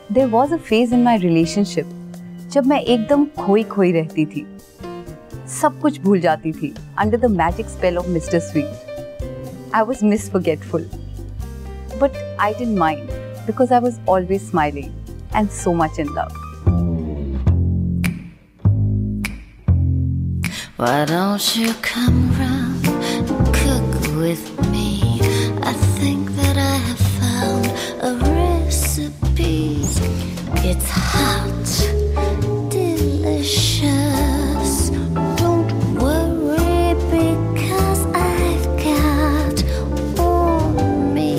There was a phase in my relationship जब मैं एकदम खोई खोई रहती थी, सब कुछ भूल जाती थी under the magic spell of Mr. Sweet. I was Miss Forgetful, but I didn't mind because I was always smiling and so much in love. Why don't you come round and cook with me? I think that I have found a recipe. It's hot, delicious. Don't worry because I've got all me,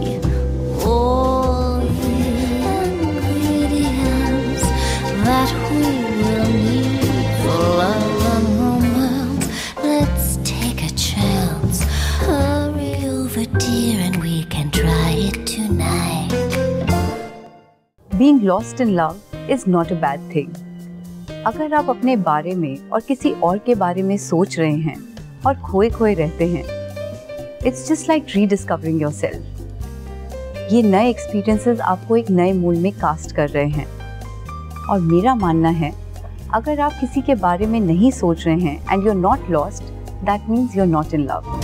all the ingredients that we will need for love and romance. Let's take a chance. Hurry over, dear, and we can try it tonight. Being lost in love is not a bad thing. अगर आप अपने बारे में और किसी और के बारे में सोच रहे हैं और खोए खोए रहते हैं, it's just like rediscovering yourself. ये नए एक्सपीरियंसेस आपको एक नए मूड में कास्ट कर रहे हैं. और मेरा मानना है, अगर आप किसी के बारे में नहीं सोच रहे हैं and you're not lost, that means you're not in love.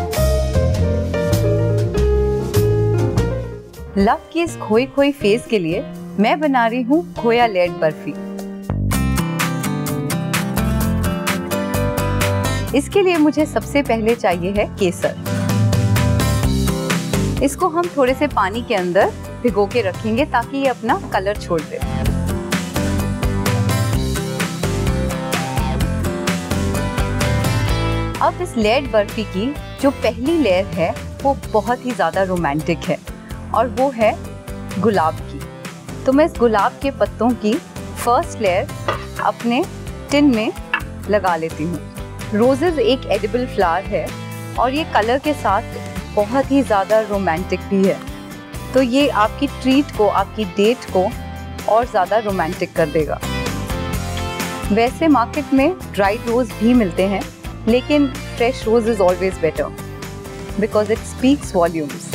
Love की इस खोई खोई फेज के लिए मैं बना रही हूँ खोया लेयर्ड बर्फी. इसके लिए मुझे सबसे पहले चाहिए है केसर. इसको हम थोड़े से पानी के अंदर भिगो के रखेंगे ताकि ये अपना कलर छोड़ दे. अब इस लेयर्ड बर्फी की जो पहली लेयर है वो बहुत ही ज्यादा रोमांटिक है और वो है गुलाब की. तो मैं इस गुलाब के पत्तों की फर्स्ट लेयर अपने टिन में लगा लेती हूँ. रोजेज एक एडिबल फ्लावर है और ये कलर के साथ बहुत ही ज़्यादा रोमांटिक भी है. तो ये आपकी ट्रीट को, आपकी डेट को और ज़्यादा रोमांटिक कर देगा. वैसे मार्केट में ड्राइड रोज भी मिलते हैं, लेकिन fresh rose is always better because it speaks volumes.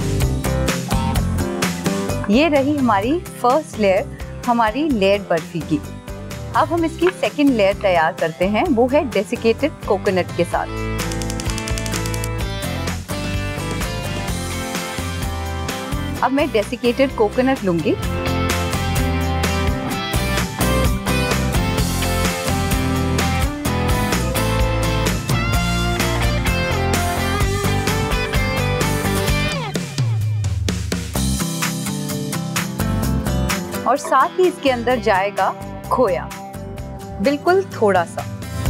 ये रही हमारी फर्स्ट लेयर हमारी लेयर्ड बर्फी की. अब हम इसकी सेकंड लेयर तैयार करते हैं, वो है डेसिकेटेड कोकोनट के साथ. अब मैं डेसिकेटेड कोकोनट लूंगी. और साथ ही इसके अंदर जाएगा खोया, बिल्कुल थोड़ा सा.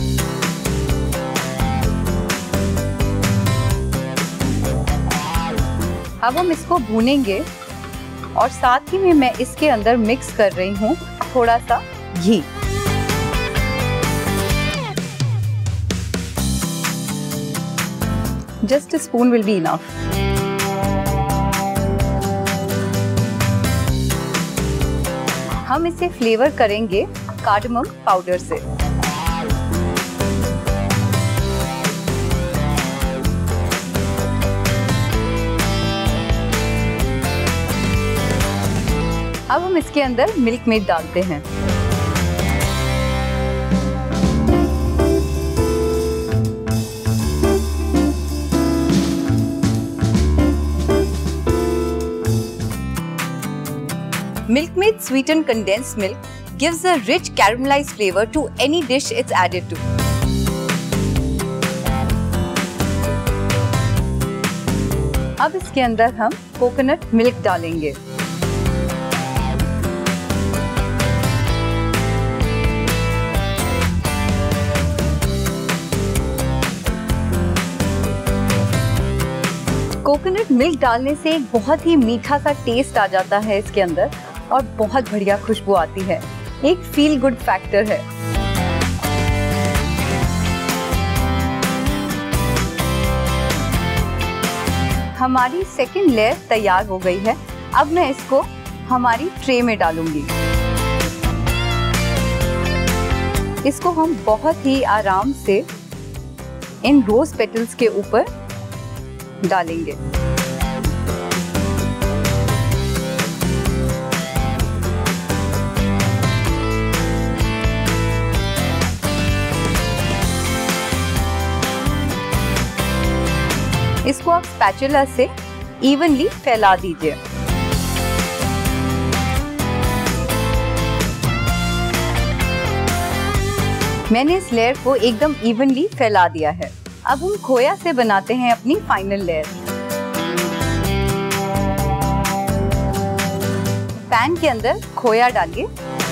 अब हम इसको भूनेंगे और साथ ही में मैं इसके अंदर मिक्स कर रही हूँ थोड़ा सा घी. Just a spoon will be enough. हम इसे फ्लेवर करेंगे कार्डमम पाउडर से. अब हम इसके अंदर मिल्क मेड डालते हैं. Milkmaid sweetened condensed milk gives a rich caramelized flavor to any dish it's added to. अब इसके अंदर हम कोकोनट मिल्क डालेंगे. कोकोनट मिल्क डालने से एक बहुत ही मीठा सा टेस्ट आ जाता है इसके अंदर और बहुत बढ़िया खुशबू आती है. एक फील गुड फैक्टर है. हमारी सेकंड लेयर तैयार हो गई है. अब मैं इसको हमारी ट्रे में डालूंगी. इसको हम बहुत ही आराम से इन रोज पेटल्स के ऊपर डालेंगे. आप स्पैचुला से इवनली फैला दीजिए। मैंने इस लेयर को एकदम इवनली फैला दिया है। अब हम खोया से बनाते हैं अपनी फाइनल लेयर। पैन के अंदर खोया डालिए,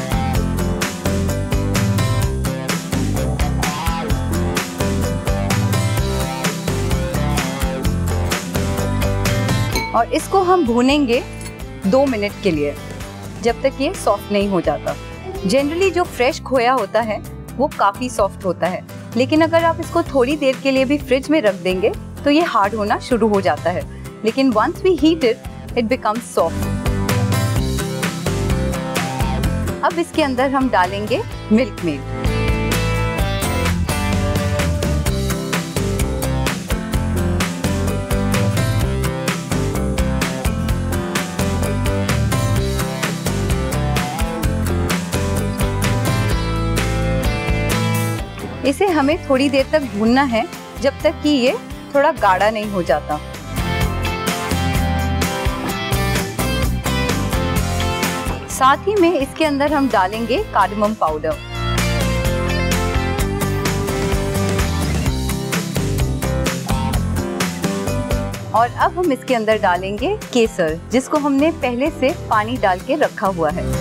और इसको हम भूनेंगे 2 मिनट के लिए, जब तक ये सॉफ्ट नहीं हो जाता। जनरली जो फ्रेश खोया होता है वो काफी सॉफ्ट होता है, लेकिन अगर आप इसको थोड़ी देर के लिए भी फ्रिज में रख देंगे तो ये हार्ड होना शुरू हो जाता है। लेकिन once we heat it becomes soft. अब इसके अंदर हम डालेंगे मिल्क मेड। इसे हमें थोड़ी देर तक भूनना है, जब तक कि ये थोड़ा गाढ़ा नहीं हो जाता। साथ ही में इसके अंदर हम डालेंगे कार्डमम पाउडर। और अब हम इसके अंदर डालेंगे केसर, जिसको हमने पहले से पानी डाल के रखा हुआ है।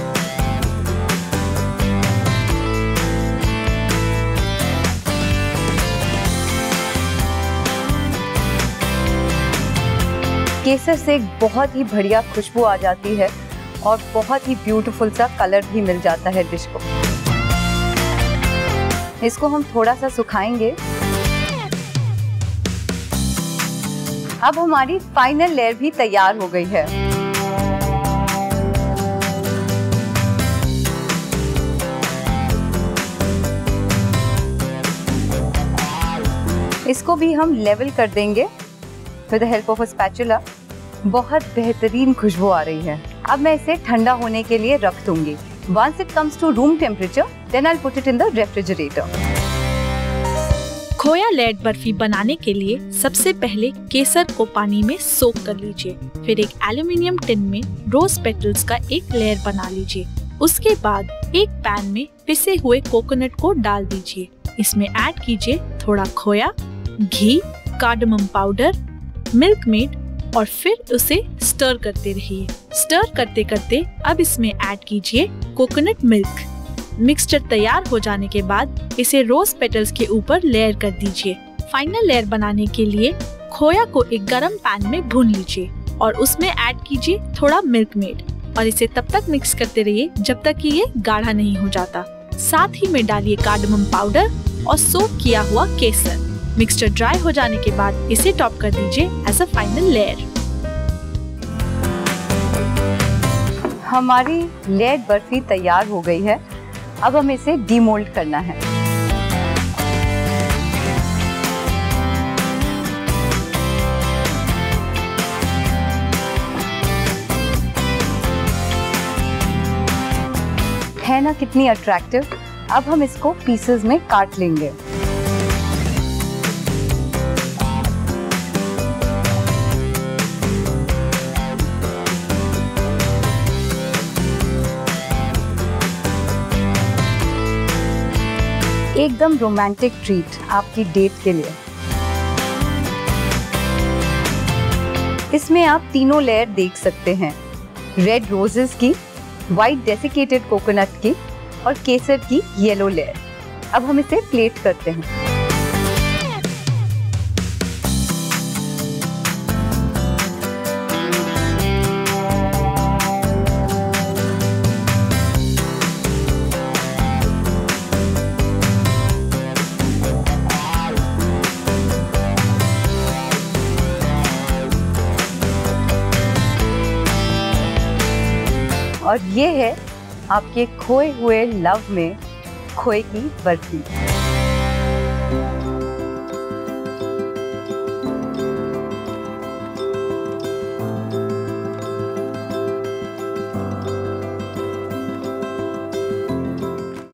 केसर से एक बहुत ही बढ़िया खुशबू आ जाती है और बहुत ही ब्यूटीफुल सा कलर भी मिल जाता है डिश को। इसको हम थोड़ा सा सुखाएंगे। अब हमारी फाइनल लेयर भी तैयार हो गई है। इसको भी हम लेवल कर देंगे with the help of a spatula. बहुत बेहतरीन खुशबू आ रही है। अब मैं इसे ठंडा होने के लिए रख दूंगी। Once it comes to room temperature, then I'll put it in the refrigerator. Khoya layered barfi बनाने के लिए सबसे पहले केसर को पानी में सोक कर लीजिए। फिर एक एल्युमिनियम टिन में रोज पेटल्स का एक लेयर बना लीजिए। उसके बाद एक पैन में पिसे हुए कोकोनट को डाल दीजिए। इसमें ऐड कीजिए थोड़ा khoya, ghee, cardamom powder, Milkmaid और फिर उसे स्टर करते रहिए। स्टर करते करते अब इसमें ऐड कीजिए कोकोनट मिल्क। मिक्सचर तैयार हो जाने के बाद इसे रोज पेटल्स के ऊपर लेयर कर दीजिए। फाइनल लेयर बनाने के लिए खोया को एक गरम पैन में भून लीजिए और उसमें ऐड कीजिए थोड़ा मिल्क मेड और इसे तब तक मिक्स करते रहिए जब तक कि ये गाढ़ा नहीं हो जाता। साथ ही में डालिए कार्डमम पाउडर और सोक किया हुआ केसर। मिक्सचर ड्राई हो जाने के बाद इसे टॉप कर दीजिए एज अ फाइनल लेयर। हमारी लेयर्ड बर्फी तैयार हो गई है। अब हमें इसे डीमोल्ड करना है। है ना कितनी अट्रैक्टिव। अब हम इसको पीसेस में काट लेंगे। एकदम रोमांटिक ट्रीट आपकी डेट के लिए। इसमें आप तीनों लेयर देख सकते हैं, रेड रोजेस की, व्हाइट डेसिकेटेड कोकोनट की और केसर की येलो लेयर। अब हम इसे प्लेट करते हैं। और ये है आपके खोए हुए लव में खोए की बर्फी।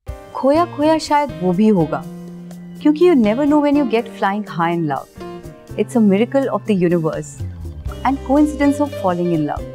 खोया खोया शायद वो भी होगा, क्योंकि you never know when you get flying high in love. It's a miracle of the universe and coincidence of falling in love.